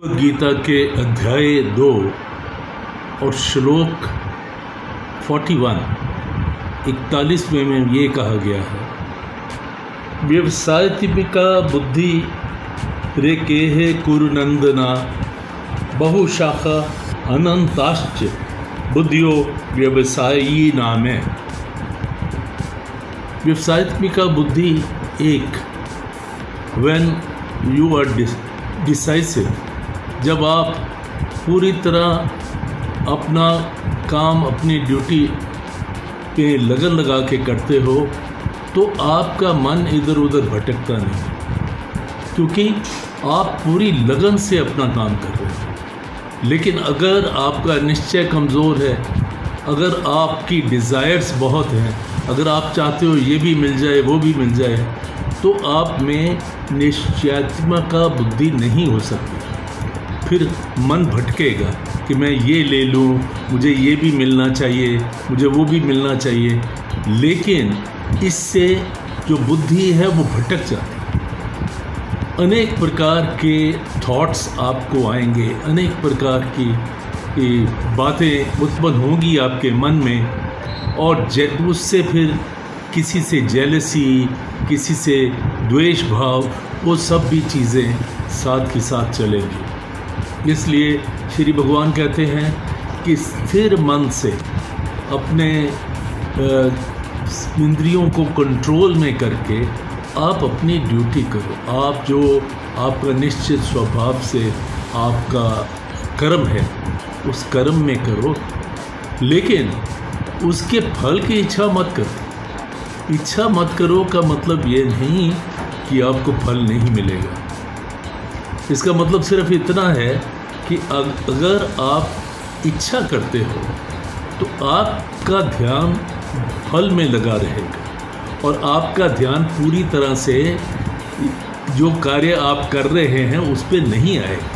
गीता के अध्याय 2 और श्लोक 41 में ये कहा गया है, व्यवसायत्मिका बुद्धि रेकेः कुरुनंदना बहुशाखा अनंताश्च बुद्धियो व्यवसायी नामे। व्यवसायत्मिका बुद्धि एक, व्हेन यू आर डिसाइसिव, जब आप पूरी तरह अपना काम अपनी ड्यूटी पे लगन लगा के करते हो तो आपका मन इधर उधर भटकता नहीं, क्योंकि आप पूरी लगन से अपना काम कर रहे हो। लेकिन अगर आपका निश्चय कमज़ोर है, अगर आपकी डिज़ायर्स बहुत हैं, अगर आप चाहते हो ये भी मिल जाए वो भी मिल जाए, तो आप में निश्चयात्मक बुद्धि नहीं हो सकती। फिर मन भटकेगा कि मैं ये ले लूँ, मुझे ये भी मिलना चाहिए, मुझे वो भी मिलना चाहिए, लेकिन इससे जो बुद्धि है वो भटक जाती है। अनेक प्रकार के थॉट्स आपको आएंगे, अनेक प्रकार की बातें उत्पन्न होंगी आपके मन में, और उससे फिर किसी से जेलसी, किसी से द्वेष भाव, वो सब भी चीज़ें साथ के साथ चलेंगी। इसलिए श्री भगवान कहते हैं कि स्थिर मन से अपने इंद्रियों को कंट्रोल में करके आप अपनी ड्यूटी करो। आप जो आपका निश्चित स्वभाव से आपका कर्म है उस कर्म में करो, लेकिन उसके फल की इच्छा मत करो। इच्छा मत करो का मतलब ये नहीं कि आपको फल नहीं मिलेगा। इसका मतलब सिर्फ इतना है कि अगर आप इच्छा करते हो तो आपका ध्यान फल में लगा रहेगा और आपका ध्यान पूरी तरह से जो कार्य आप कर रहे हैं उस पर नहीं आएगा।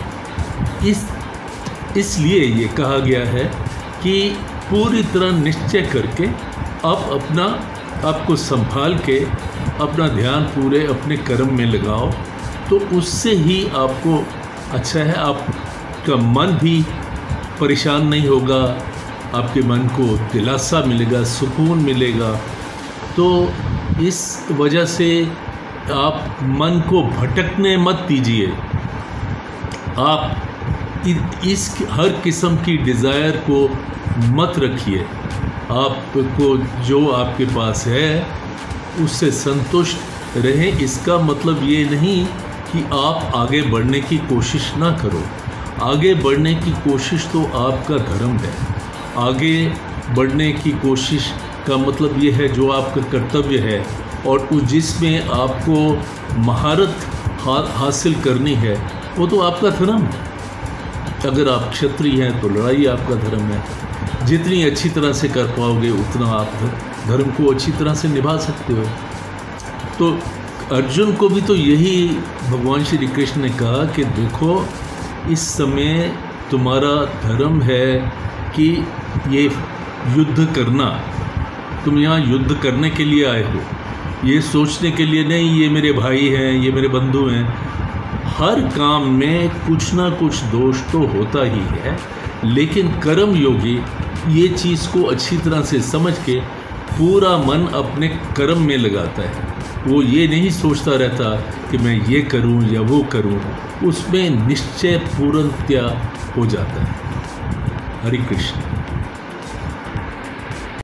इसलिए ये कहा गया है कि पूरी तरह निश्चय करके आप आपको संभाल के अपना ध्यान पूरे अपने कर्म में लगाओ, तो उससे ही आपको अच्छा है, आपका मन भी परेशान नहीं होगा, आपके मन को दिलासा मिलेगा, सुकून मिलेगा। तो इस वजह से आप मन को भटकने मत दीजिए। आप इस हर किस्म की डिज़ायर को मत रखिए। आपको जो आपके पास है उससे संतुष्ट रहें। इसका मतलब ये नहीं कि आप आगे बढ़ने की कोशिश ना करो। आगे बढ़ने की कोशिश तो आपका धर्म है। आगे बढ़ने की कोशिश का मतलब ये है जो आपका कर्तव्य है और जिसमें आपको महारत हासिल करनी है, वो तो आपका धर्म है। अगर आप क्षत्रिय हैं तो लड़ाई आपका धर्म है। जितनी अच्छी तरह से कर पाओगे उतना आप धर्म को अच्छी तरह से निभा सकते हो। तो अर्जुन को भी तो यही भगवान श्री कृष्ण ने कहा कि देखो, इस समय तुम्हारा धर्म है कि ये युद्ध करना। तुम यहाँ युद्ध करने के लिए आए हो, ये सोचने के लिए नहीं ये मेरे भाई हैं, ये मेरे बंधु हैं। हर काम में कुछ ना कुछ दोष तो होता ही है, लेकिन कर्म योगी ये चीज़ को अच्छी तरह से समझ के पूरा मन अपने कर्म में लगाता है। वो ये नहीं सोचता रहता कि मैं ये करूं या वो करूं, उसमें निश्चय पूर्णतया हो जाता है। हरि कृष्ण।